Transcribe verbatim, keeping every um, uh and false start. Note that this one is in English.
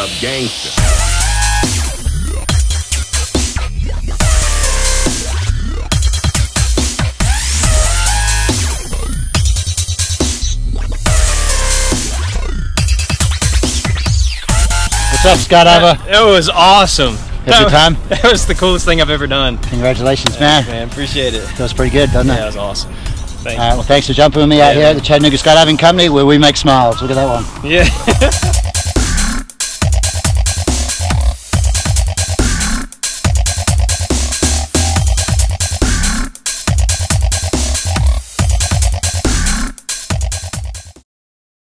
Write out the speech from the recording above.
up gangster. What's up, Skydiver? It was awesome. Had a good time? That was the coolest thing I've ever done. Congratulations, man. Thanks, man. Appreciate it. Feels pretty good, doesn't yeah, it? Yeah, it was awesome. Thank All right, you. well, thanks for jumping with me yeah, out here at the Chattanooga Skydiving Company, where we make smiles. Look at that one. Yeah.